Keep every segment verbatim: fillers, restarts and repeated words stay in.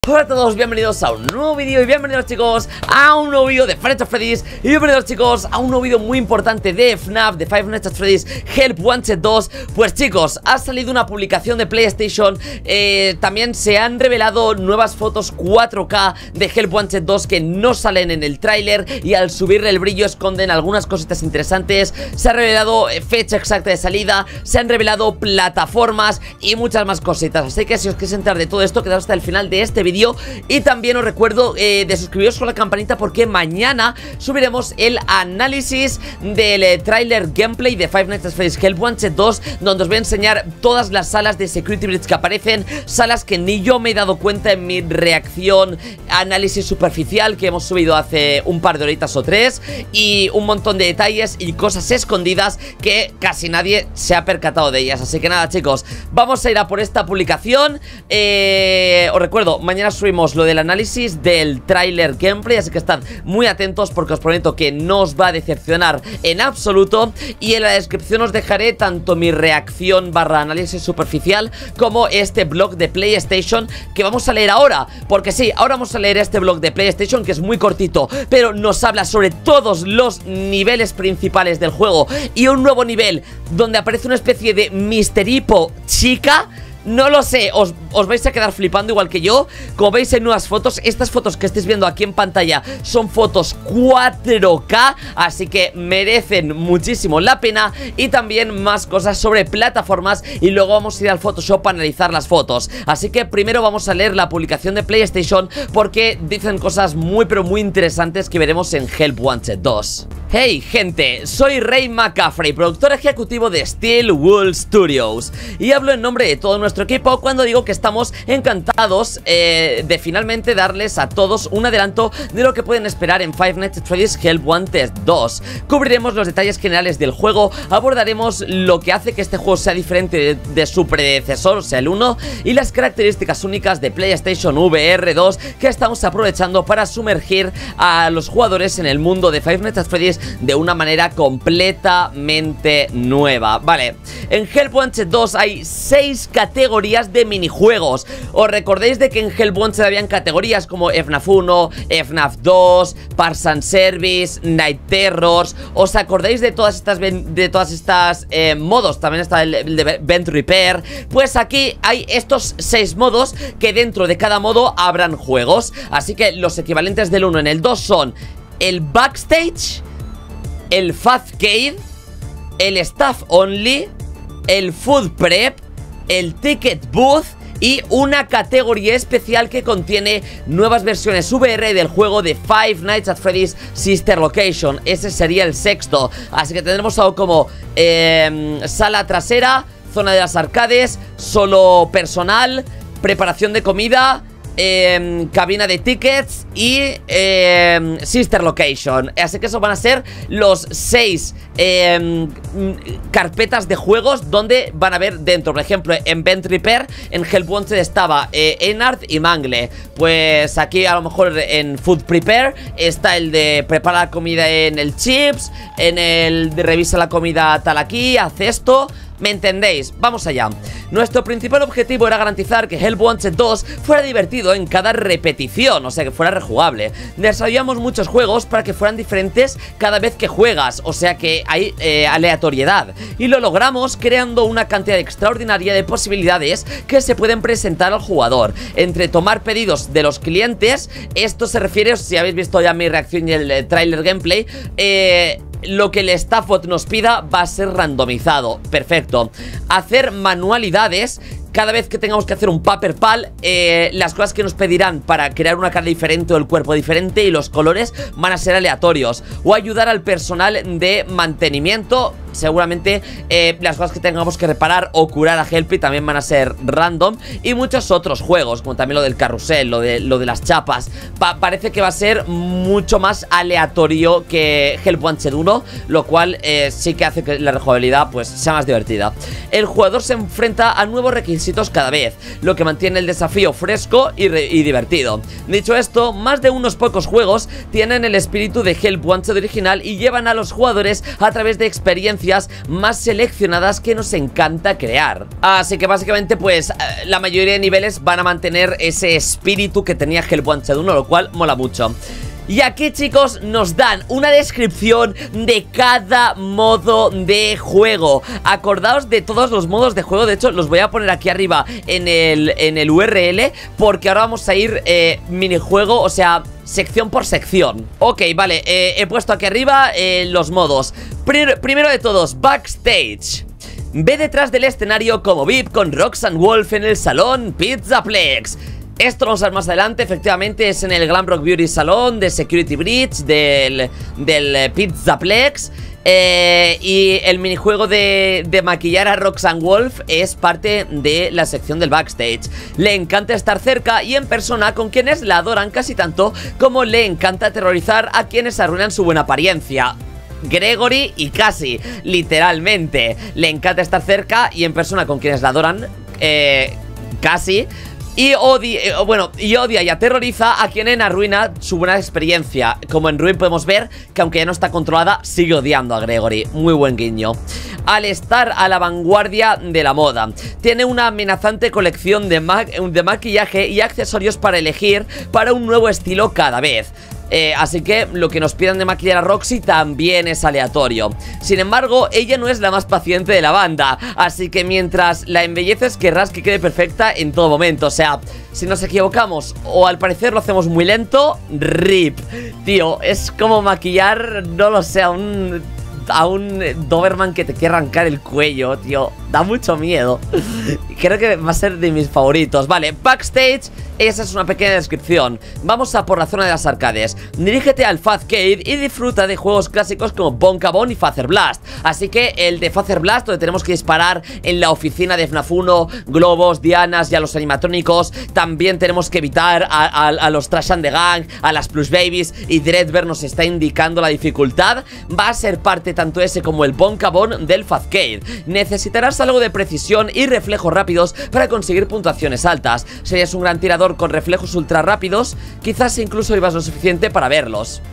Hola a todos, bienvenidos a un nuevo vídeo y bienvenidos chicos a un nuevo vídeo de Five Nights at Freddy's. Y bienvenidos chicos a un nuevo vídeo muy importante de F NAF, de Five Nights at Freddy's Help Wanted dos. Pues chicos, ha salido una publicación de PlayStation, eh, también se han revelado nuevas fotos cuatro K de Help Wanted dos que no salen en el tráiler, y al subirle el brillo esconden algunas cositas interesantes. Se ha revelado fecha exacta de salida, se han revelado plataformas y muchas más cositas. Así que si os queréis enterar de todo esto, quedaos hasta el final de este vídeo. Y también os recuerdo eh, de suscribiros con la campanita, porque mañana subiremos el análisis del eh, trailer gameplay de Five Nights at Freddy's Help Wanted dos, donde os voy a enseñar todas las salas de Security Bridge que aparecen, salas que ni yo me he dado cuenta en mi reacción, análisis superficial que hemos subido hace un par de horitas o tres, y un montón de detalles y cosas escondidas que casi nadie se ha percatado de ellas. Así que nada chicos, vamos a ir a por esta publicación. eh, Os recuerdo, mañana subimos lo del análisis del tráiler gameplay, así que estad muy atentos porque os prometo que no os va a decepcionar en absoluto. Y en la descripción os dejaré tanto mi reacción barra análisis superficial como este blog de PlayStation que vamos a leer ahora. Porque sí, ahora vamos a leer este blog de PlayStation, que es muy cortito, pero nos habla sobre todos los niveles principales del juego y un nuevo nivel donde aparece una especie de Mister Hippo chica. No lo sé, os, os vais a quedar flipando igual que yo. Como veis en nuevas fotos, estas fotos que estáis viendo aquí en pantalla son fotos cuatro K, así que merecen muchísimo la pena. Y también más cosas sobre plataformas, y luego vamos a ir al Photoshop a analizar las fotos. Así que primero vamos a leer la publicación de PlayStation, porque dicen cosas muy pero muy interesantes que veremos en Help Wanted dos. Hey gente, soy Ray McCaffrey, productor ejecutivo de Steel Wool Studios, y hablo en nombre de todo nuestro equipo cuando digo que estamos encantados eh, de finalmente darles a todos un adelanto de lo que pueden esperar en Five Nights at Freddy's Help Wanted dos. Cubriremos los detalles generales del juego, abordaremos lo que hace que este juego sea diferente de, de su predecesor, o sea el uno, y las características únicas de PlayStation V R dos que estamos aprovechando para sumergir a los jugadores en el mundo de Five Nights at Freddy's de una manera completamente nueva. Vale, en Help Wanted dos hay seis categorías de minijuegos. ¿Os recordáis de que en Help Wanted habían categorías como F NAF uno, F NAF dos, Parts and Service, Night Terrors? ¿Os acordáis de todas estas de todas estas eh, modos? También está el, el de Vent Repair. Pues aquí hay estos seis modos, que dentro de cada modo habrán juegos. Así que los equivalentes del uno en el dos son el Backstage, el Fazcade, el Staff Only, el Food Prep, el Ticket Booth y una categoría especial que contiene nuevas versiones V R del juego de Five Nights at Freddy's Sister Location. Ese sería el sexto. Así que tendremos algo como eh, sala trasera, zona de las arcades, solo personal, preparación de comida, Eh, cabina de tickets y eh, Sister Location. Así que esos van a ser los seis eh, carpetas de juegos donde van a ver dentro. Por ejemplo, en Vent Repair, en Help Wanted estaba eh, Enard y Mangle. Pues aquí a lo mejor en Food Prepare está el de prepara la comida en el Chips, en el de revisa la comida tal aquí, haz esto. ¿Me entendéis? Vamos allá. Nuestro principal objetivo era garantizar que Help Wanted dos fuera divertido en cada repetición, o sea, que fuera rejugable. Desarrollamos muchos juegos para que fueran diferentes cada vez que juegas, o sea que hay eh, aleatoriedad. Y lo logramos creando una cantidad extraordinaria de posibilidades que se pueden presentar al jugador. Entre tomar pedidos de los clientes, esto se refiere, si habéis visto ya mi reacción y el eh, trailer gameplay, eh... lo que el Staffbot nos pida va a ser randomizado. Perfecto. Hacer manualidades. Cada vez que tengamos que hacer un paper pal, eh, las cosas que nos pedirán para crear una cara diferente o el cuerpo diferente y los colores van a ser aleatorios. O ayudar al personal de mantenimiento. Seguramente eh, las cosas que tengamos que reparar o curar a Helpy también van a ser random. Y muchos otros juegos, como también lo del carrusel, lo de, lo de las chapas. pa Parece que va a ser mucho más aleatorio que Help Wanted uno, lo cual eh, sí que hace que la rejugabilidad pues sea más divertida. El jugador se enfrenta a nuevos requisitos cada vez, lo que mantiene el desafío fresco y, y divertido. Dicho esto, más de unos pocos juegos tienen el espíritu de Help Wanted original y llevan a los jugadores a través de experiencias secuencias más seleccionadas que nos encanta crear. Así que básicamente pues la mayoría de niveles van a mantener ese espíritu que tenía Help Wanted uno, lo cual mola mucho. Y aquí, chicos, nos dan una descripción de cada modo de juego. Acordaos de todos los modos de juego. De hecho, los voy a poner aquí arriba en el, en el U R L, porque ahora vamos a ir eh, minijuego, o sea, sección por sección. Ok, vale, eh, he puesto aquí arriba eh, los modos. Pr- Primero de todos, Backstage. Ve detrás del escenario como V I P con Roxanne Wolf en el salón Pizzaplex. Esto lo vamos a ver más adelante, efectivamente es en el Glamrock Beauty Salon de Security Bridge del, del Pizzaplex. eh, Y el minijuego de, de maquillar a Roxanne Wolf es parte de la sección del backstage. Le encanta estar cerca y en persona con quienes la adoran casi tanto como le encanta aterrorizar a quienes arruinan su buena apariencia. Gregory y Cassie, literalmente. Le encanta estar cerca y en persona con quienes la adoran, eh, Cassie. Y odia, eh, bueno, y odia y aterroriza a quien arruina su buena experiencia. Como en Ruin podemos ver que aunque ya no está controlada, sigue odiando a Gregory. Muy buen guiño. Al estar a la vanguardia de la moda, tiene una amenazante colección de, ma de maquillaje y accesorios para elegir para un nuevo estilo cada vez. Eh, así que lo que nos pidan de maquillar a Roxy también es aleatorio. Sin embargo, ella no es la más paciente de la banda, así que mientras la embelleces querrás que quede perfecta en todo momento. O sea, si nos equivocamos o al parecer lo hacemos muy lento, rip. Tío, es como maquillar, no lo sé, a un... a un Doberman que te quiere arrancar el cuello, tío. Da mucho miedo. Creo que va a ser de mis favoritos. Vale, Backstage, esa es una pequeña descripción. Vamos a por la zona de las arcades. Dirígete al Fazcade y disfruta de juegos clásicos como Bonkabon y Phaser Blast. Así que el de Phaser Blast, donde tenemos que disparar en la oficina de F NAF uno, globos, dianas y a los animatrónicos. También tenemos que evitar a, a, a los Trash and the Gang, a las Plush Babies. Y Dreadbear nos está indicando la dificultad. Va a ser parte tanto ese como el Bonkabon del Fazcade. Necesitarás algo de precisión y reflejos rápidos para conseguir puntuaciones altas. Serías un gran tirador con reflejos ultra rápidos, quizás incluso ibas lo suficiente para verlos.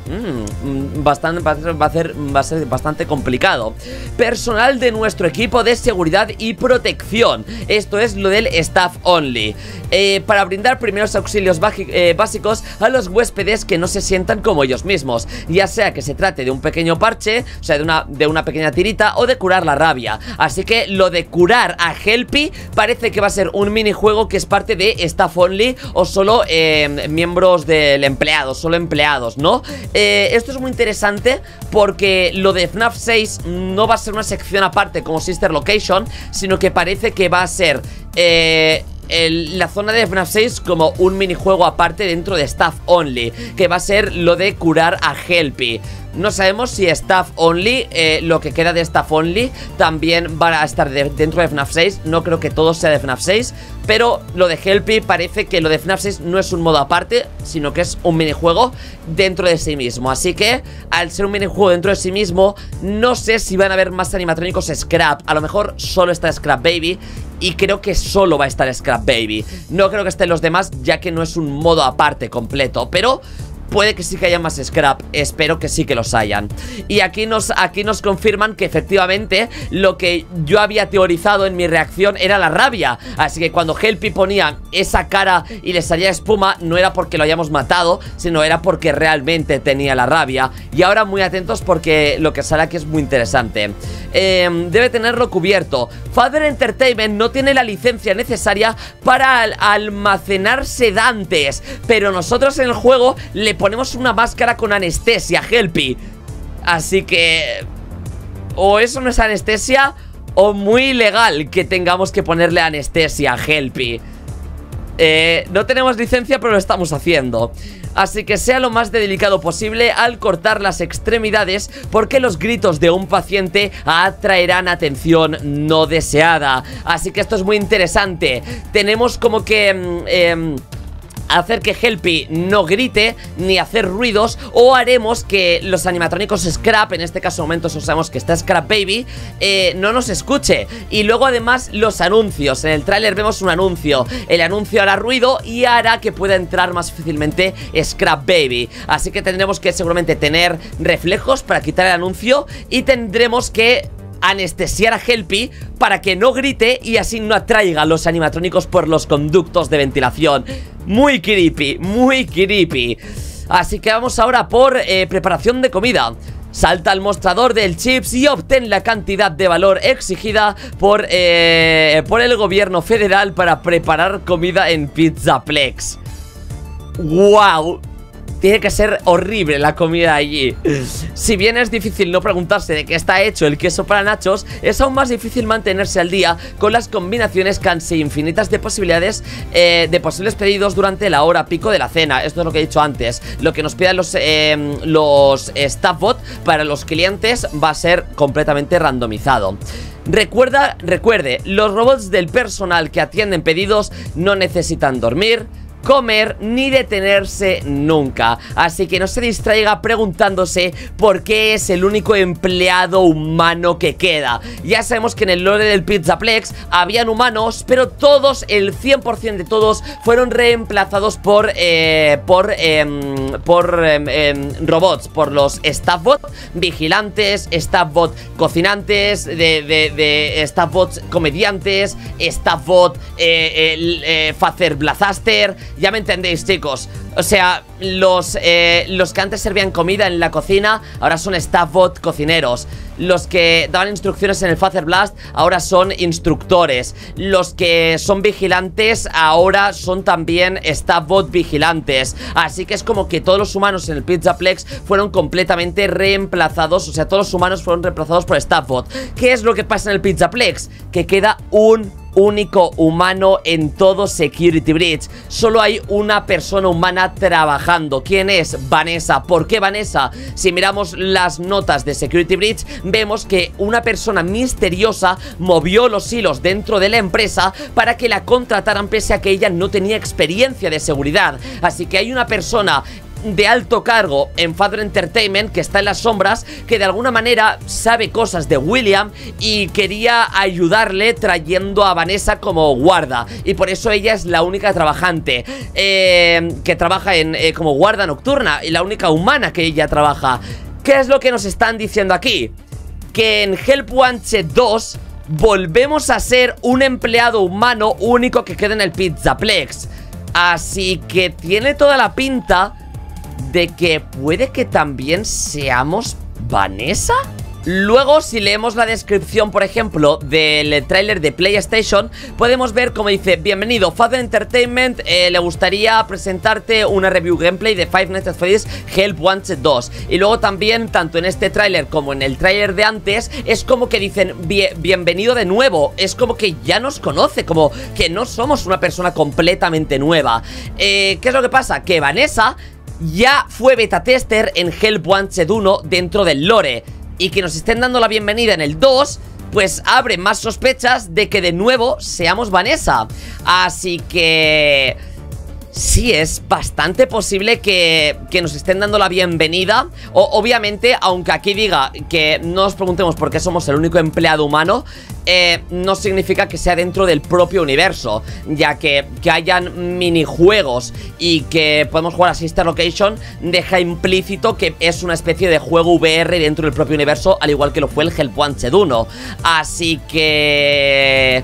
mm, bastante, va, a ser, va a ser bastante complicado. Personal de nuestro equipo de seguridad y protección. Esto es lo del staff only. eh, Para brindar primeros auxilios eh, básicos a los huéspedes que no se sientan como ellos mismos, ya sea que se trate de un pequeño parche, o sea de una, de una pequeña tirita, o de curar la rabia. Así que lo de curar a Helpy parece que va a ser un minijuego que es parte de staff only o solo eh, miembros del empleado, solo empleados, ¿no? Eh, esto es muy interesante porque lo de F NAF seis no va a ser una sección aparte como Sister Location, sino que parece que va a ser eh, el, la zona de F NAF seis como un minijuego aparte dentro de Staff Only, que va a ser lo de curar a Helpy. No sabemos si Staff Only, eh, lo que queda de Staff Only, también va a estar de, dentro de F NAF seis. No creo que todo sea de F NAF seis, pero lo de Helpy parece que lo de F NAF seis no es un modo aparte, sino que es un minijuego dentro de sí mismo. Así que, al ser un minijuego dentro de sí mismo, no sé si van a haber más animatrónicos Scrap. A lo mejor solo está Scrap Baby, y creo que solo va a estar Scrap Baby. No creo que estén los demás, ya que no es un modo aparte completo, pero puede que sí que haya más Scrap, espero que sí que los hayan. Y aquí nos, aquí nos confirman que efectivamente lo que yo había teorizado en mi reacción era la rabia. Así que cuando Helpy ponía esa cara y le salía espuma, no era porque lo hayamos matado, sino era porque realmente tenía la rabia. Y ahora muy atentos porque lo que sale aquí es muy interesante. eh, Debe tenerlo cubierto. Father Entertainment no tiene la licencia necesaria para al almacenar sedantes, pero nosotros en el juego le ponemos una máscara con anestesia, Helpy. Así que o eso no es anestesia, o muy ilegal que tengamos que ponerle anestesia a Helpy. eh, No tenemos licencia, pero lo estamos haciendo. Así que sea lo más delicado posible al cortar las extremidades, porque los gritos de un paciente atraerán atención no deseada. Así que esto es muy interesante. Tenemos como que... Eh, hacer que Helpy no grite ni hacer ruidos, o haremos que los animatrónicos Scrap, en este caso momentos usamos que está Scrap Baby, eh, no nos escuche. Y luego además los anuncios, en el tráiler vemos un anuncio, el anuncio hará ruido y hará que pueda entrar más fácilmente Scrap Baby. Así que tendremos que seguramente tener reflejos para quitar el anuncio, y tendremos que anestesiar a Helpy para que no grite y así no atraiga a los animatrónicos por los conductos de ventilación. Muy creepy, muy creepy. Así que vamos ahora por eh, preparación de comida. Salta al mostrador del chips y obtén la cantidad de valor exigida por, eh, por el gobierno federal para preparar comida en Pizzaplex. ¡Wow! Tiene que ser horrible la comida allí. Si bien es difícil no preguntarse de qué está hecho el queso para nachos, es aún más difícil mantenerse al día con las combinaciones casi infinitas de posibilidades eh, de posibles pedidos durante la hora pico de la cena. Esto es lo que he dicho antes. Lo que nos pidan los, eh, los staff bot para los clientes va a ser completamente randomizado. Recuerda, recuerde, los robots del personal que atienden pedidos no necesitan dormir, comer ni detenerse nunca, así que no se distraiga preguntándose por qué es el único empleado humano que queda. Ya sabemos que en el lore del Pizzaplex habían humanos, pero todos, el cien por cien de todos, fueron reemplazados por eh, por, eh, por eh, eh, robots, por los staff bot vigilantes, staff bot cocinantes, de, de, de staff bot comediantes, staff bot eh, eh, eh, Facer Blazaster. Ya me entendéis, chicos. O sea, los, eh, los que antes servían comida en la cocina ahora son staff bot cocineros. Los que daban instrucciones en el Facer Blast ahora son instructores. Los que son vigilantes ahora son también staff bot vigilantes. Así que es como que todos los humanos en el Pizzaplex fueron completamente reemplazados. O sea, todos los humanos fueron reemplazados por staff bot. ¿Qué es lo que pasa en el Pizzaplex? Que queda un único humano en todo Security Breach. Solo hay una persona humana trabajando. ¿Quién es? Vanessa. ¿Por qué Vanessa? Si miramos las notas de Security Breach, vemos que una persona misteriosa movió los hilos dentro de la empresa para que la contrataran pese a que ella no tenía experiencia de seguridad. Así que hay una persona de alto cargo en Father Entertainment que está en las sombras, que de alguna manera sabe cosas de William y quería ayudarle trayendo a Vanessa como guarda, y por eso ella es la única trabajante eh, que trabaja en, eh, como guarda nocturna, y la única humana que ella trabaja. ¿Qué es lo que nos están diciendo aquí? Que en Help Wanted dos volvemos a ser un empleado humano único que queda en el Pizzaplex. Así que tiene toda la pinta de que puede que también seamos Vanessa. Luego, si leemos la descripción, por ejemplo, del tráiler de PlayStation, podemos ver como dice: bienvenido, Father Entertainment, eh, le gustaría presentarte una review gameplay de Five Nights at Freddy's Help Wanted dos. Y luego también, tanto en este tráiler como en el tráiler de antes, es como que dicen Bien, bienvenido de nuevo. Es como que ya nos conoce, como que no somos una persona completamente nueva. eh, ¿Qué es lo que pasa? Que Vanessa ya fue beta tester en Help Wanted uno dentro del lore, y que nos estén dando la bienvenida en el dos, pues abre más sospechas de que de nuevo seamos Vanessa. Así que sí, es bastante posible que, que nos estén dando la bienvenida. O, obviamente, aunque aquí diga que no nos preguntemos por qué somos el único empleado humano, eh, no significa que sea dentro del propio universo, ya que que hayan minijuegos y que podemos jugar a Sister Location deja implícito que es una especie de juego V R dentro del propio universo, al igual que lo fue el Help Wanted uno. Así que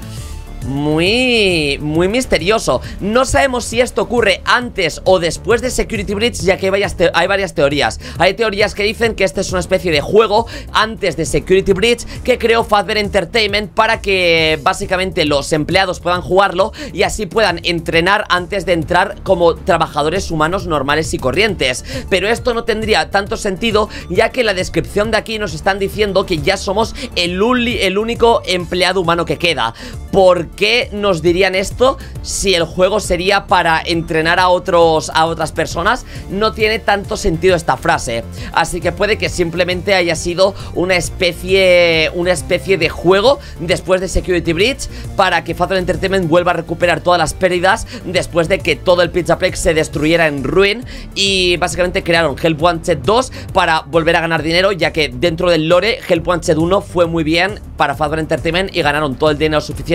muy, muy misterioso. No sabemos si esto ocurre antes o después de Security Breach, ya que hay varias, hay varias teorías. Hay teorías que dicen que este es una especie de juego antes de Security Breach que creó Father Entertainment para que básicamente los empleados puedan jugarlo y así puedan entrenar antes de entrar como trabajadores humanos normales y corrientes. Pero esto no tendría tanto sentido, ya que en la descripción de aquí nos están diciendo que ya somos el, el único empleado humano que queda. ¿Por qué nos dirían esto si el juego sería para entrenar a otros a otras personas? No tiene tanto sentido esta frase. Así que puede que simplemente haya sido una especie una especie de juego después de Security Breach para que Father Entertainment vuelva a recuperar todas las pérdidas después de que todo el Pizzaplex se destruyera en ruin, y básicamente crearon Help Wanted dos para volver a ganar dinero, ya que dentro del lore Help Wanted uno fue muy bien para Father Entertainment y ganaron todo el dinero suficiente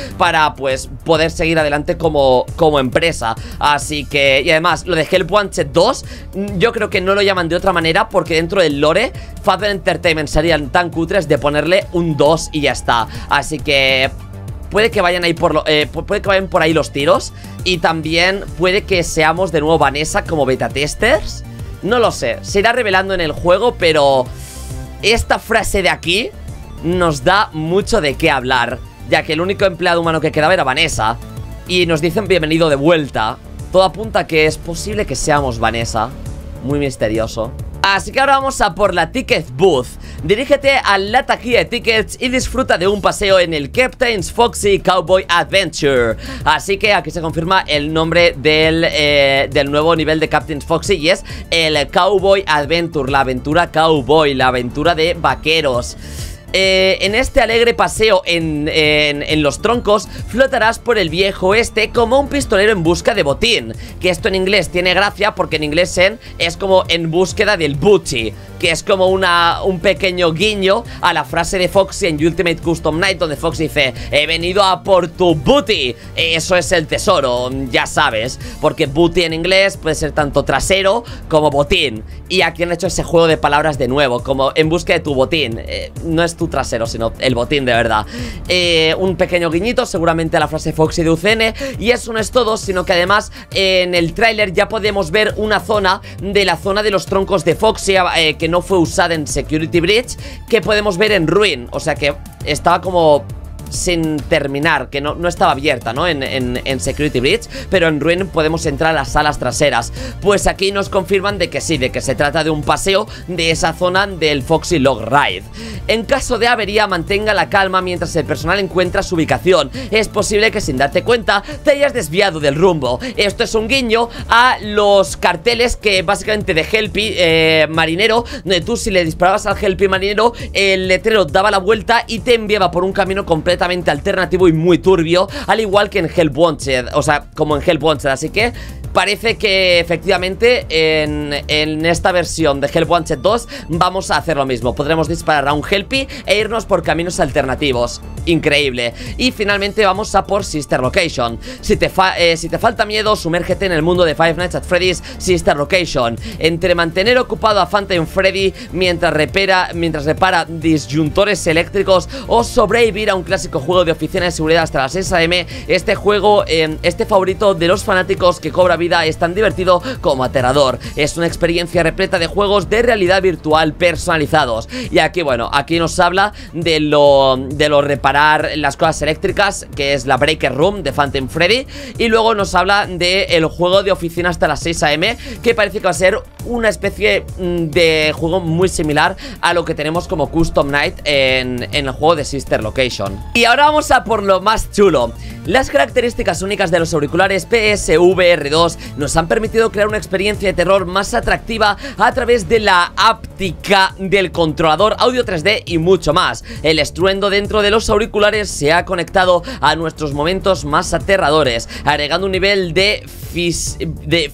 para pues poder seguir adelante como, como empresa. Así que, y además, lo de Help Wanted dos, yo creo que no lo llaman de otra manera porque dentro del lore, Fazbear Entertainment serían tan cutres de ponerle un dos y ya está. Así que puede que vayan ahí por lo, eh, puede que vayan por ahí los tiros. Y también puede que seamos de nuevo Vanessa como beta testers. No lo sé, se irá revelando en el juego, pero esta frase de aquí nos da mucho de qué hablar, ya que el único empleado humano que quedaba era Vanessa. Y nos dicen bienvenido de vuelta. Todo apunta a que es posible que seamos Vanessa. Muy misterioso. Así que ahora vamos a por la Ticket Booth. Dirígete a la taquilla de tickets y disfruta de un paseo en el Captain's Foxy Cowboy Adventure. Así que aquí se confirma el nombre del, eh, del nuevo nivel de Captain's Foxy, y es el Cowboy Adventure, la aventura cowboy, la aventura de vaqueros. Eh, en este alegre paseo en, en, en los troncos flotarás por el viejo oeste como un pistolero en busca de botín. Que esto en inglés tiene gracia porque en inglés en, es como en búsqueda del booty, que es como una, un pequeño guiño a la frase de Foxy en Ultimate Custom Night, donde Foxy dice: he venido a por tu booty. Eso es el tesoro, ya sabes, porque booty en inglés puede ser tanto trasero como botín. Y aquí han hecho ese juego de palabras de nuevo, como en busca de tu botín. eh, No es tu trasero, sino el botín de verdad. eh, Un pequeño guiñito seguramente a la frase Foxy de U C N. Y eso no es todo, sino que además en el tráiler ya podemos ver una zona de la zona de los troncos de Foxy, eh, que no fue usada en Security Breach, que podemos ver en Ruin. O sea que estaba como sin terminar, que no, no estaba abierta, ¿no? En, en, en Security Breach, pero en Ruin podemos entrar a las salas traseras. Pues aquí nos confirman de que sí, de que se trata de un paseo de esa zona del Foxy Log Ride. En caso de avería, mantenga la calma mientras el personal encuentra su ubicación. Es posible que sin darte cuenta te hayas desviado del rumbo. Esto es un guiño a los carteles que básicamente de Helpy eh, Marinero, donde tú si le disparabas al Helpy Marinero, el letrero daba la vuelta y te enviaba por un camino completo alternativo y muy turbio, al igual que en Help Wanted, o sea, como en Help Wanted. Así que parece que efectivamente en, en esta versión de Help Wanted dos vamos a hacer lo mismo. Podremos disparar a un Helpy e irnos por caminos alternativos. Increíble. Y finalmente vamos a por Sister Location. Si te, fa eh, si te falta miedo, sumérgete en el mundo de Five Nights at Freddy's Sister Location. Entre mantener ocupado a Phantom Freddy mientras repara, mientras repara disyuntores eléctricos, o sobrevivir a un clásico juego de oficina de seguridad hasta las seis a eme, este juego, eh, este favorito de los fanáticos que cobra vida, es tan divertido como aterrador. Es una experiencia repleta de juegos de realidad virtual personalizados. Y aquí, bueno, aquí nos habla de lo, de lo reparar las cosas eléctricas, que es la Breaker Room de Phantom Freddy. Y luego nos habla del juego de oficina hasta las seis a eme, que parece que va a ser una especie de juego muy similar a lo que tenemos como Custom Night en, en el juego de Sister Location. Y ahora vamos a por lo más chulo. Las características únicas de los auriculares P S V R dos nos han permitido crear una experiencia de terror más atractiva a través de la áptica del controlador, audio tres D y mucho más. El estruendo dentro de los auriculares se ha conectado a nuestros momentos más aterradores, agregando un nivel de, fis de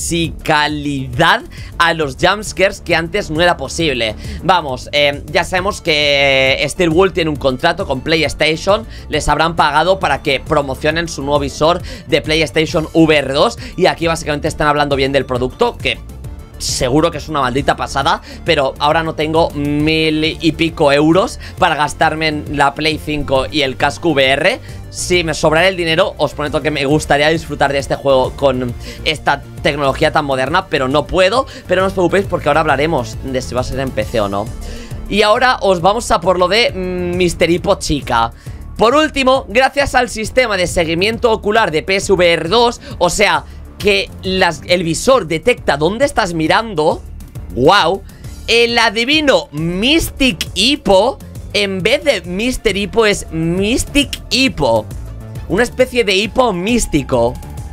fisicalidad a los jumpscares que antes no era posible. Vamos, eh, ya sabemos que Steel Wool tiene un contrato con PlayStation. Les habrán pagado para que promocionen su nuevo visor de PlayStation V R dos. Y aquí básicamente están hablando bien del producto, que seguro que es una maldita pasada, pero ahora no tengo mil y pico euros para gastarme en la Play cinco y el casco V R. Si me sobrara el dinero, os prometo que me gustaría disfrutar de este juego con esta tecnología tan moderna, pero no puedo. Pero no os preocupéis porque ahora hablaremos de si va a ser en P C o no. Y ahora os vamos a por lo de Mister Hippo Chica. Por último, gracias al sistema de seguimiento ocular de P S V R dos, o sea, que las, el visor detecta dónde estás mirando, wow, el adivino Mystic Hippo, en vez de Mister Hippo, es Mystic Hippo. Una especie de hipo místico.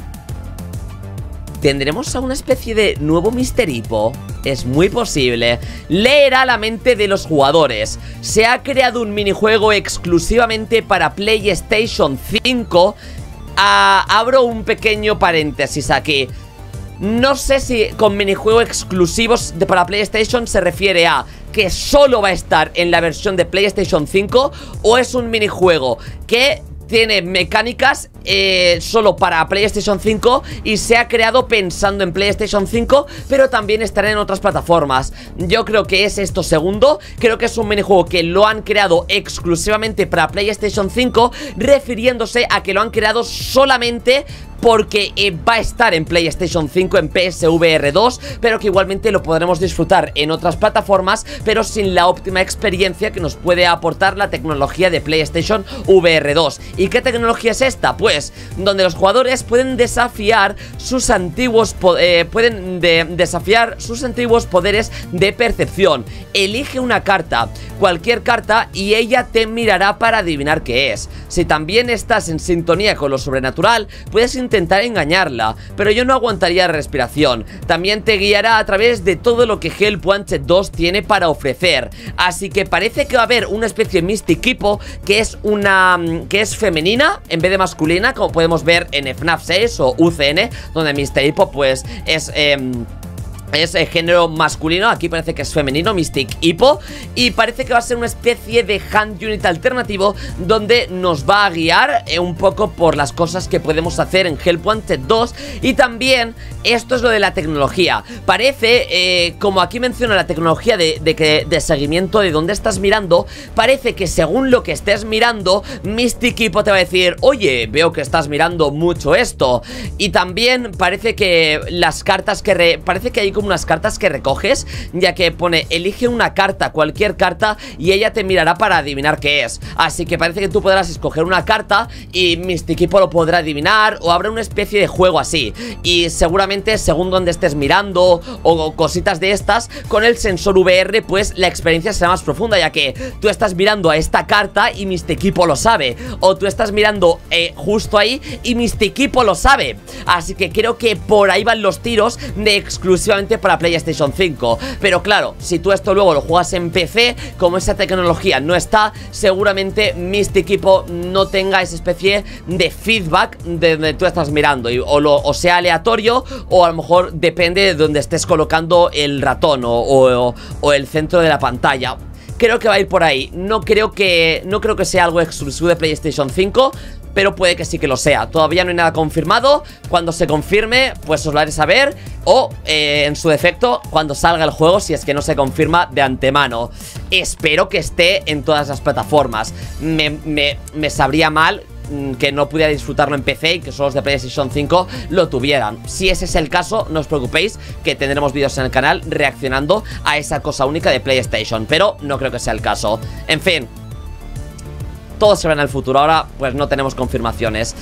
¿Tendremos a una especie de nuevo Mister Hippo? Es muy posible. Leerá la mente de los jugadores. Se ha creado un minijuego exclusivamente para PlayStation cinco. Ah, abro un pequeño paréntesis aquí. No sé si con minijuegos exclusivos de para PlayStation se refiere a que solo va a estar en la versión de PlayStation cinco, o es un minijuego que tiene mecánicas eh, solo para PlayStation cinco y se ha creado pensando en PlayStation cinco, pero también estará en otras plataformas. Yo creo que es esto segundo. Creo que es un minijuego que lo han creado exclusivamente para PlayStation cinco, refiriéndose a que lo han creado solamente porque eh, va a estar en PlayStation cinco, en P S V R dos, pero que igualmente lo podremos disfrutar en otras plataformas, pero sin la óptima experiencia que nos puede aportar la tecnología de PlayStation V R dos. ¿Y qué tecnología es esta? Pues donde los jugadores pueden desafiar sus antiguos eh, pueden de desafiar sus antiguos poderes de percepción. Elige una carta, cualquier carta, y ella te mirará para adivinar qué es. Si también estás en sintonía con lo sobrenatural, puedes intentar engañarla, pero yo no aguantaría la respiración. También te guiará a través de todo lo que Help Wanted dos tiene para ofrecer. Así que parece que va a haber una especie de Mystic Hippo que es una que es femenina en vez de masculina, como podemos ver en F NAF seis o U C N, donde Mystic Hippo pues es eh, es eh, género masculino. Aquí parece que es femenino, Mystic Hippo. Y parece que va a ser una especie de hand unit alternativo, donde nos va a guiar eh, un poco por las cosas que podemos hacer en Help Wanted dos. Y también, esto es lo de la tecnología. Parece, eh, como aquí menciona la tecnología de, de, que, de seguimiento de dónde estás mirando, parece que según lo que estés mirando, Mystic Hippo te va a decir: oye, veo que estás mirando mucho esto. Y también parece que las cartas que... Re, parece que hay como unas cartas que recoges, ya que pone elige una carta, cualquier carta, y ella te mirará para adivinar qué es. Así que parece que tú podrás escoger una carta y Mystic Hippo lo podrá adivinar, o habrá una especie de juego así. Y seguramente según donde estés mirando o cositas de estas, con el sensor V R pues la experiencia será más profunda, ya que tú estás mirando a esta carta y Mystic Hippo lo sabe, o tú estás mirando eh, justo ahí y Mystic Hippo lo sabe. Así que creo que por ahí van los tiros de exclusivamente para PlayStation cinco. Pero claro, si tú esto luego lo juegas en P C, como esa tecnología no está, seguramente Mystic Hippo no tenga esa especie de feedback de donde tú estás mirando, y, o, lo, o sea aleatorio, o a lo mejor depende de donde estés colocando el ratón o, o, o el centro de la pantalla. Creo que va a ir por ahí. No creo que, no creo que sea algo exclusivo de PlayStation cinco, pero puede que sí que lo sea. Todavía no hay nada confirmado. Cuando se confirme, pues os lo haré saber. O, eh, en su defecto, cuando salga el juego, si es que no se confirma de antemano. Espero que esté en todas las plataformas. Me, me, me sabría mal que no pudiera disfrutarlo en P C y que solo los de PlayStation cinco lo tuvieran. Si ese es el caso, no os preocupéis, que tendremos vídeos en el canal reaccionando a esa cosa única de PlayStation, pero no creo que sea el caso. En fin, todo se verá en el futuro. Ahora pues no tenemos confirmaciones.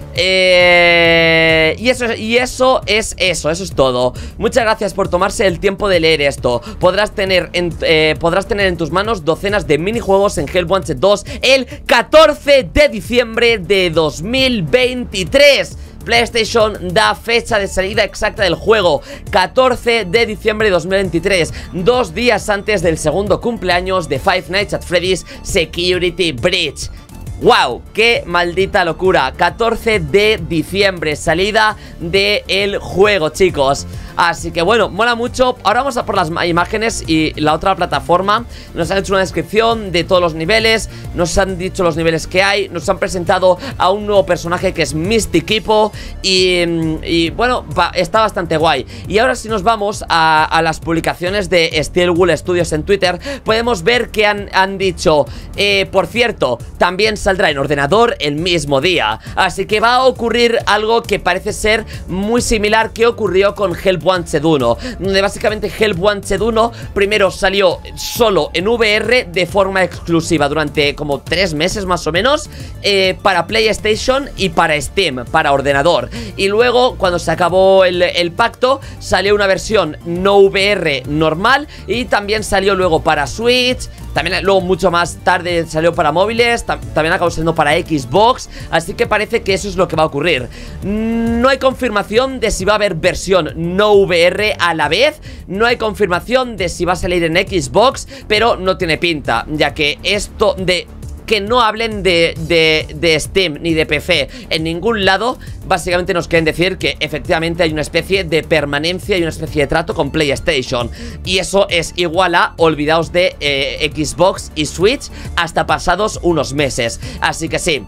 Eh, y, eso, y eso es eso, eso es todo. Muchas gracias por tomarse el tiempo de leer esto. Podrás tener en, eh, podrás tener en tus manos docenas de minijuegos en Help Wanted dos el catorce de diciembre de dos mil veintitrés. PlayStation da fecha de salida exacta del juego, catorce de diciembre de dos mil veintitrés, dos días antes del segundo cumpleaños de Five Nights at Freddy's Security Breach. ¡Wow! ¡Qué maldita locura! catorce de diciembre, salida del juego, chicos. Así que bueno, mola mucho. Ahora vamos a por las imágenes y la otra plataforma. Nos han hecho una descripción de todos los niveles, nos han dicho los niveles que hay, nos han presentado a un nuevo personaje que es Mystic Hippo. Y, y bueno, va, está bastante guay. Y ahora si nos vamos a, a las publicaciones de Steel Wool Studios en Twitter, podemos ver que han, han dicho eh, por cierto, también saldrá en ordenador el mismo día. Así que va a ocurrir algo que parece ser muy similar que ocurrió con Help Wanted uno, donde básicamente Help Wanted uno primero salió solo en V R de forma exclusiva durante como tres meses más o menos, eh, para PlayStation y para Steam, para ordenador. Y luego cuando se acabó el, el pacto, salió una versión no V R normal, y también salió luego para Switch. También luego mucho más tarde salió para móviles, tam también acabó siendo para Xbox. Así que parece que eso es lo que va a ocurrir. No hay confirmación de si va a haber versión no V R a la vez. No hay confirmación de si va a salir en Xbox, pero no tiene pinta, ya que esto de que no hablen de, de, de Steam ni de P C en ningún lado básicamente nos quieren decir que efectivamente hay una especie de permanencia y una especie de trato con PlayStation. Y eso es igual a olvidaos de eh, Xbox y Switch hasta pasados unos meses. Así que sí.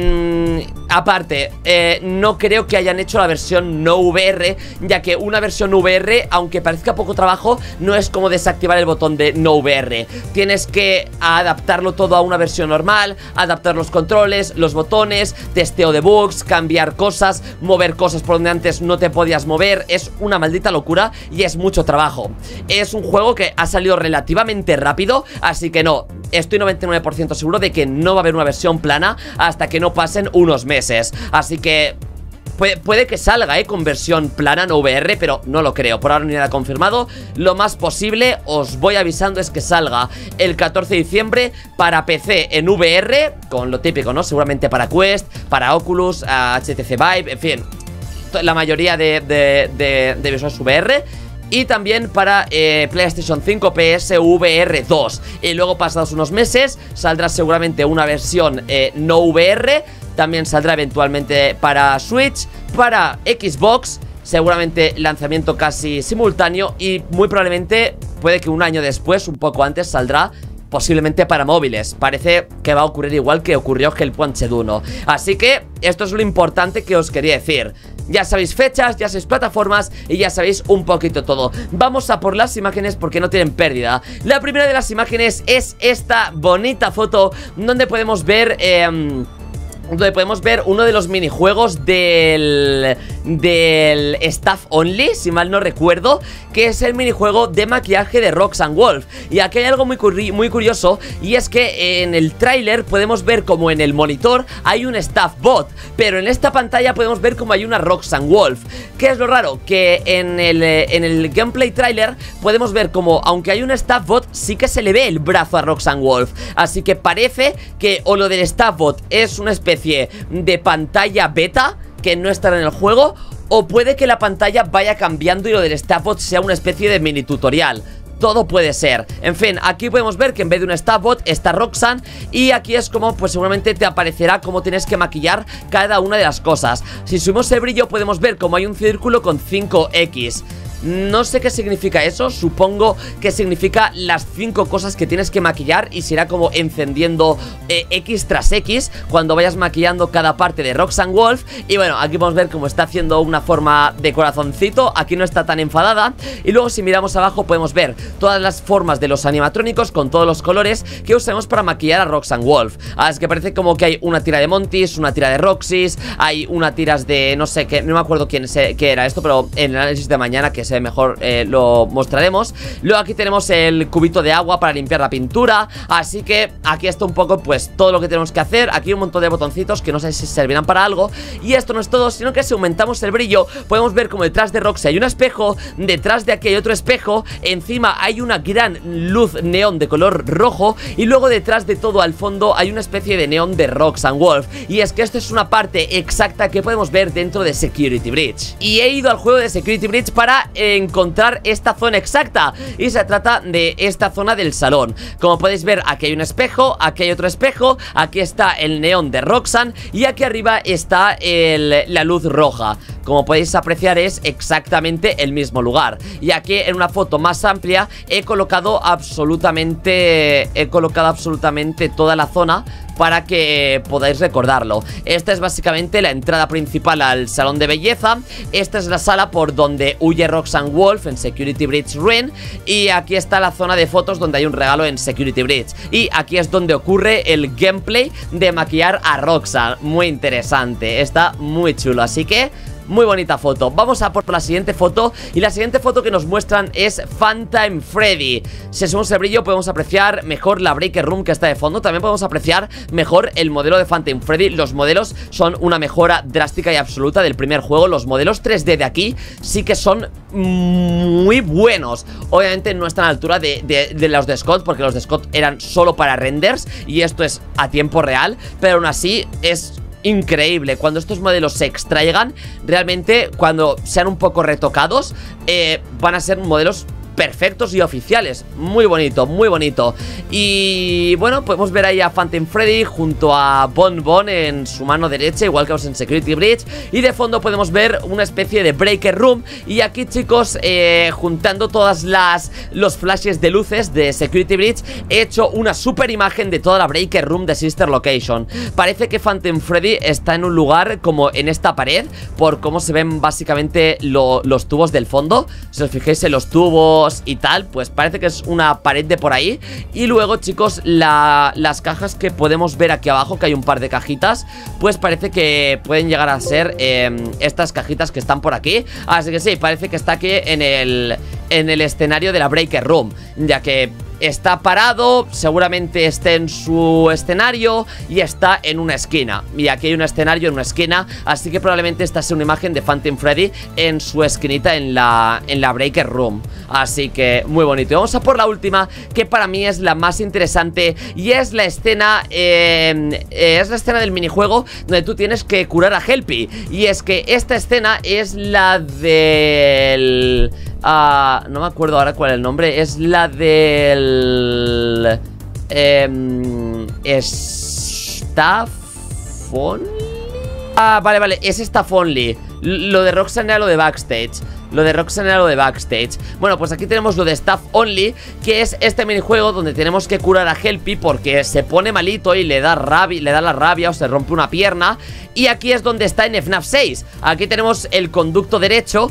Mm, aparte, eh, no creo que hayan hecho la versión no V R, ya que una versión V R, aunque parezca poco trabajo, no es como desactivar el botón de no V R. Tienes que adaptarlo todo a una versión normal, adaptar los controles, los botones, testeo de bugs, cambiar cosas, mover cosas por donde antes no te podías mover. Es una maldita locura y es mucho trabajo. Es un juego que ha salido relativamente rápido, así que no, estoy noventa y nueve por ciento seguro de que no va a haber una versión plana hasta que no pasen unos meses. Así que Puede, puede que salga, eh, con versión plana, no V R, pero no lo creo. Por ahora no hay nada confirmado. Lo más posible, os voy avisando, es que salga el catorce de diciembre para P C en V R, con lo típico, ¿no? Seguramente para Quest, para Oculus, H T C Vive, en fin, la mayoría de, de, de, de visores V R. Y también para eh, PlayStation cinco, P S V R dos. Y luego, pasados unos meses, saldrá seguramente una versión eh, no V R. También saldrá eventualmente para Switch, para Xbox, seguramente lanzamiento casi simultáneo. Y muy probablemente, puede que un año después, un poco antes, saldrá posiblemente para móviles. Parece que va a ocurrir igual que ocurrió Help Wanted uno. Así que esto es lo importante que os quería decir. Ya sabéis fechas, ya sabéis plataformas y ya sabéis un poquito todo. Vamos a por las imágenes porque no tienen pérdida. La primera de las imágenes es esta bonita foto donde podemos ver... Eh, donde podemos ver uno de los minijuegos del, del Staff Only, si mal no recuerdo, que es el minijuego de maquillaje de Roxanne Wolf. Y aquí hay algo muy, curri muy curioso, y es que en el tráiler podemos ver como en el monitor hay un Staff Bot, pero en esta pantalla podemos ver como hay una Roxanne Wolf. ¿Qué es lo raro? Que en el, en el gameplay tráiler podemos ver como, aunque hay un Staff Bot, sí que se le ve el brazo a Roxanne Wolf. Así que parece que o lo del Staff Bot es una especie de pantalla beta que no estará en el juego, o puede que la pantalla vaya cambiando y lo del Staff Bot sea una especie de mini tutorial. Todo puede ser. En fin, aquí podemos ver que en vez de un Staff Bot está Roxanne. Y aquí es como, pues seguramente te aparecerá cómo tienes que maquillar cada una de las cosas. Si subimos el brillo podemos ver como hay un círculo con cinco equis. No sé qué significa eso, supongo que significa las cinco cosas que tienes que maquillar y será como encendiendo eh, X tras X cuando vayas maquillando cada parte de Roxanne Wolf. Y bueno, aquí podemos ver cómo está haciendo una forma de corazoncito, aquí no está tan enfadada. Y luego si miramos abajo podemos ver todas las formas de los animatrónicos con todos los colores que usamos para maquillar a Roxanne Wolf. Así que parece como que hay una tira de Monty's, una tira de Roxy's, hay una tiras de no sé qué, no me acuerdo quién sé, qué era esto, pero en el análisis de mañana que mejor eh, lo mostraremos. Luego aquí tenemos el cubito de agua para limpiar la pintura. Así que aquí está un poco pues todo lo que tenemos que hacer. Aquí hay un montón de botoncitos que no sé si servirán para algo. Y esto no es todo, sino que si aumentamos el brillo podemos ver como detrás de Roxy hay un espejo, detrás de aquí hay otro espejo, encima hay una gran luz neón de color rojo y luego detrás de todo al fondo hay una especie de neón de Roxanne Wolf. Y es que esto es una parte exacta que podemos ver dentro de Security Breach. Y he ido al juego de Security Breach para encontrar esta zona exacta, y se trata de esta zona del salón. Como podéis ver, aquí hay un espejo, aquí hay otro espejo, aquí está el neón de Roxanne y aquí arriba está el, la luz roja. Como podéis apreciar es exactamente el mismo lugar. Y aquí en una foto más amplia he colocado absolutamente he colocado absolutamente toda la zona para que podáis recordarlo. Esta es básicamente la entrada principal al salón de belleza. Esta es la sala por donde huye Roxanne Wolf en Security Breach Ruin. Y aquí está la zona de fotos donde hay un regalo en Security Breach. Y aquí es donde ocurre el gameplay de maquillar a Roxanne. Muy interesante, está muy chulo, así que muy bonita foto. Vamos a por la siguiente foto. Y la siguiente foto que nos muestran es Funtime Freddy. Si subimos el brillo podemos apreciar mejor la Breaker Room que está de fondo. También podemos apreciar mejor el modelo de Funtime Freddy. Los modelos son una mejora drástica y absoluta del primer juego. Los modelos tres D de aquí sí que son muy buenos. Obviamente no están a la altura de, de, de los de Scott, porque los de Scott eran solo para renders y esto es a tiempo real. Pero aún así es increíble. Cuando estos modelos se extraigan, realmente cuando sean un poco retocados, eh, van a ser modelos perfectos y oficiales. Muy bonito, muy bonito. Y bueno, podemos ver ahí a Phantom Freddy junto a Bon Bon en su mano derecha, igual que en Security Breach. Y de fondo podemos ver una especie de Breaker Room. Y aquí, chicos, eh, juntando todas las los flashes de luces de Security Breach, he hecho una super imagen de toda la Breaker Room de Sister Location. Parece que Phantom Freddy está en un lugar como en esta pared, por cómo se ven básicamente lo, los tubos del fondo. Si os fijáis en los tubos y tal, pues parece que es una pared de por ahí. Y luego, chicos, la, las cajas que podemos ver aquí abajo, que hay un par de cajitas, pues parece que pueden llegar a ser eh, estas cajitas que están por aquí. Así que sí, parece que está aquí en el, en el escenario de la Breaker Room, ya que está parado, seguramente esté en su escenario y está en una esquina. Y aquí hay un escenario en una esquina, así que probablemente esta sea una imagen de Phantom Freddy en su esquinita en la, en la Breaker Room. Así que muy bonito. Y vamos a por la última, que para mí es la más interesante, y es la escena eh, es la escena del minijuego donde tú tienes que curar a Helpy. Y es que esta escena es la del... Uh, no me acuerdo ahora cuál es el nombre. Es la del... Eh, Staff Only. Ah, vale, vale, es Staff Only. Lo de Roxanne era lo de Backstage. Lo de Roxanne era lo de Backstage. Bueno, pues aquí tenemos lo de Staff Only, que es este minijuego donde tenemos que curar a Helpy porque se pone malito y le da rabia, le da la rabia o se rompe una pierna. Y aquí es donde está en F NAF seis. Aquí tenemos el conducto derecho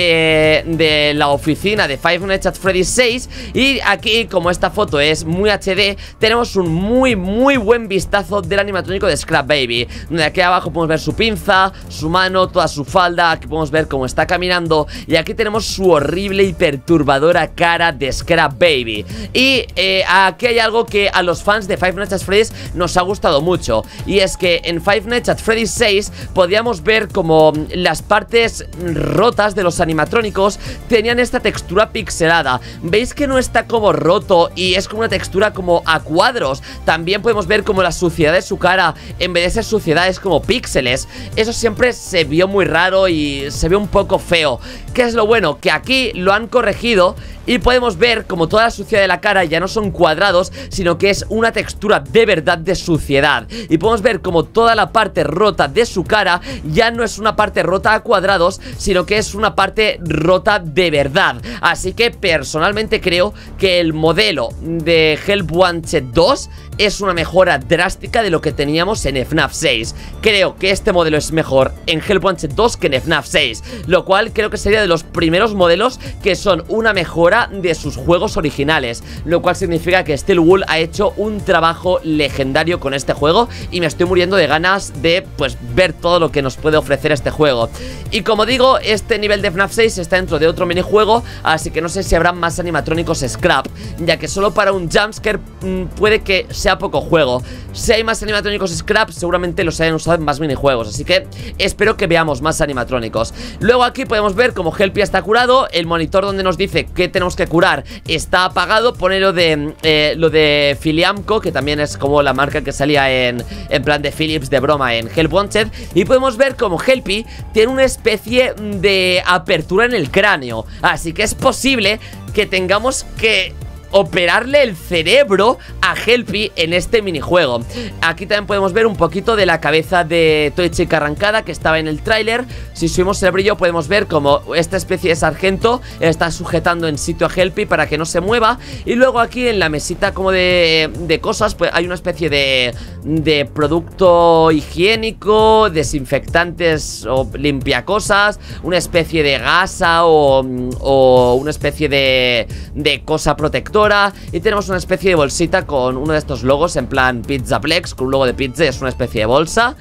de, de la oficina de Five Nights at Freddy's seis. Y aquí, como esta foto es muy H D, tenemos un muy, muy buen vistazo del animatrónico de Scrap Baby, donde aquí abajo podemos ver su pinza, su mano, toda su falda. Aquí podemos ver cómo está caminando. Y aquí tenemos su horrible y perturbadora cara de Scrap Baby. Y eh, aquí hay algo que a los fans de Five Nights at Freddy's nos ha gustado mucho. Y es que en Five Nights at Freddy's seis podíamos ver como las partes rotas de los animatrónicos tenían esta textura pixelada. Veis que no está como roto y es como una textura como a cuadros. También podemos ver como la suciedad de su cara, en vez de ser suciedad, es como píxeles. Eso siempre se vio muy raro y se ve un poco feo. ¿Qué es lo bueno? Que aquí lo han corregido y podemos ver como toda la suciedad de la cara ya no son cuadrados, sino que es una textura de verdad de suciedad. Y podemos ver como toda la parte rota de su cara ya no es una parte rota a cuadrados, sino que es una parte rota de verdad. Así que personalmente creo que el modelo de Help Wanted dos es una mejora drástica de lo que teníamos en F NAF seis. Creo que este modelo es mejor en Help Wanted dos que en F NAF seis, lo cual creo que sería de los primeros modelos que son una mejora de sus juegos originales, lo cual significa que Steel Wool ha hecho un trabajo legendario con este juego y me estoy muriendo de ganas de pues ver todo lo que nos puede ofrecer este juego. Y como digo, este nivel de F NAF seis está dentro de otro minijuego, así que no sé si habrá más animatrónicos Scrap, ya que solo para un jumpscare mmm, puede que sea poco juego. Si hay más animatrónicos Scrap, seguramente los hayan usado en más minijuegos, así que espero que veamos más animatrónicos. Luego aquí podemos ver como Helpy está curado, el monitor donde nos dice que tenemos que curar está apagado, pone lo de, eh, lo de Filiamco, que también es como la marca que salía en, en plan de Philips de broma en Help Wanted, y podemos ver como Helpy tiene una especie de apertura en el cráneo, así que es posible que tengamos que operarle el cerebro a Helpy en este minijuego. Aquí también podemos ver un poquito de la cabeza de Toy Chick arrancada que estaba en el tráiler. Si subimos el brillo podemos ver como esta especie de sargento está sujetando en sitio a Helpy para que no se mueva. Y luego aquí en la mesita como de, de cosas pues hay una especie de, de producto higiénico, desinfectantes o limpiacosas, una especie de gasa o, o una especie de, de cosa protectora. Y tenemos una especie de bolsita con uno de estos logos en plan Pizzaplex, con un logo de pizza, es una especie de bolsa.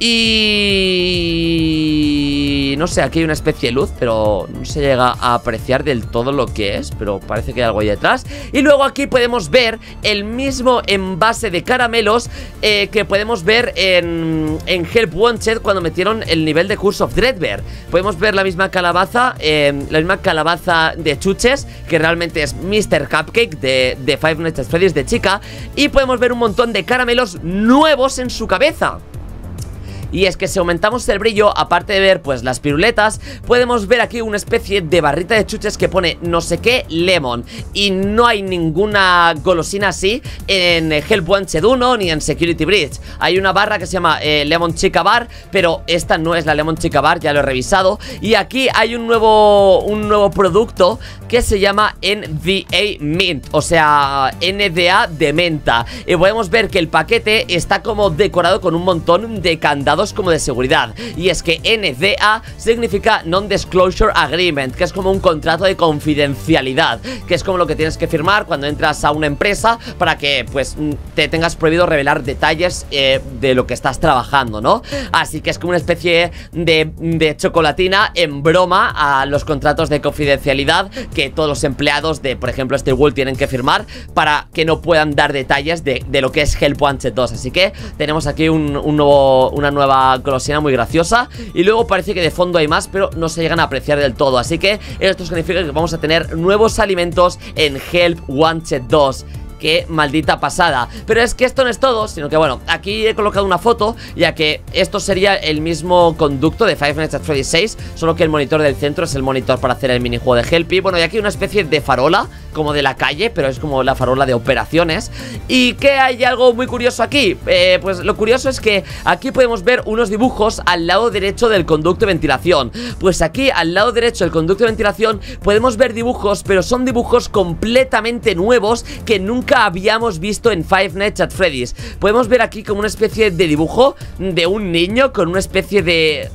Y... no sé, aquí hay una especie de luz, pero no se llega a apreciar del todo lo que es, pero parece que hay algo ahí detrás. Y luego aquí podemos ver el mismo envase de caramelos eh, que podemos ver en, en Help Wanted cuando metieron el nivel de Curse of Dreadbear. Podemos ver la misma calabaza, eh, la misma calabaza de chuches, que realmente es mister Cupcake de, de Five Nights at Freddy's de chica. Y podemos ver un montón de caramelos nuevos en su cabeza. y es que si aumentamos el brillo, aparte de ver pues las piruletas, podemos ver aquí una especie de barrita de chuches que pone no sé qué lemon, y no hay ninguna golosina así en Help Wanted uno ni en Security Breach. Hay una barra que se llama eh, Lemon Chica Bar, pero esta no es la Lemon Chica Bar, ya lo he revisado. Y aquí hay un nuevo, un nuevo producto que se llama N D A Mint, o sea, N D A de menta. Y podemos ver que el paquete está como decorado con un montón de candados como de seguridad. Y es que N D A significa Non-Disclosure Agreement, que es como un contrato de confidencialidad, que es como lo que tienes que firmar cuando entras a una empresa para que pues te tengas prohibido revelar detalles eh, de lo que estás trabajando, ¿no? Así que es como una especie de, de chocolatina en broma a los contratos de confidencialidad que todos los empleados de, por ejemplo, este Wool tienen que firmar para que no puedan dar detalles de, de lo que es Help Wanted dos. Así que tenemos aquí un, un nuevo, una nueva golosina muy graciosa. Y luego parece que de fondo hay más, pero no se llegan a apreciar del todo. Así que esto significa que vamos a tener nuevos alimentos en Help Wanted dos. Qué maldita pasada. Pero es que esto no es todo, sino que bueno, aquí he colocado una foto, ya que esto sería el mismo conducto de Five Nights at Freddy's seis, solo que el monitor del centro es el monitor para hacer el minijuego de Helpy. Bueno, y aquí una especie de farola, como de la calle, pero es como la farola de operaciones. ¿Y qué hay algo muy curioso aquí? Eh, pues lo curioso es que aquí podemos ver unos dibujos al lado derecho del conducto de ventilación. Pues aquí al lado derecho del conducto de ventilación podemos ver dibujos, pero son dibujos completamente nuevos que nunca habíamos visto en Five Nights at Freddy's. Podemos ver aquí como una especie de dibujo de un niño con una especie de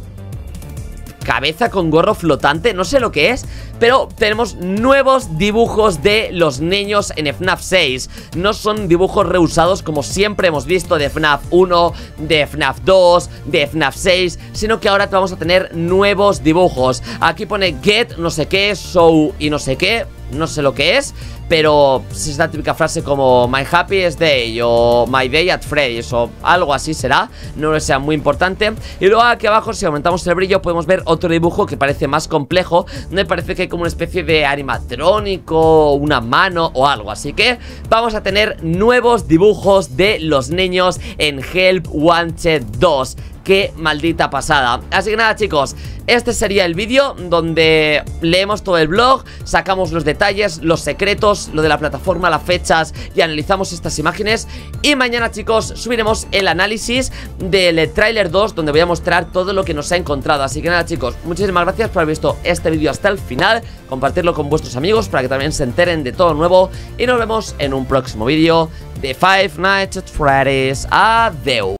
cabeza con gorro flotante, no sé lo que es, pero tenemos nuevos dibujos de los niños en F NAF seis. No son dibujos reusados como siempre hemos visto de F NAF uno, de F NAF dos, de F NAF seis, sino que ahora vamos a tener nuevos dibujos. Aquí pone get no sé qué, so y no sé qué, no sé lo que es, pero es la típica frase como My happiest day o My day at Freddy's o algo así será, no lo sea muy importante. Y luego aquí abajo, si aumentamos el brillo, podemos ver otro dibujo que parece más complejo. Me parece que hay como una especie de animatrónico, una mano o algo. Así que vamos a tener nuevos dibujos de los niños en Help Wanted dos. Qué maldita pasada. Así que nada, chicos, este sería el vídeo donde leemos todo el blog, sacamos los detalles, los secretos, lo de la plataforma, las fechas y analizamos estas imágenes. Y mañana, chicos, subiremos el análisis del tráiler dos, donde voy a mostrar todo lo que nos ha encontrado. Así que nada, chicos, muchísimas gracias por haber visto este vídeo hasta el final. Compartirlo con vuestros amigos para que también se enteren de todo nuevo. Y nos vemos en un próximo vídeo de Five Nights at Freddy's. Adeu.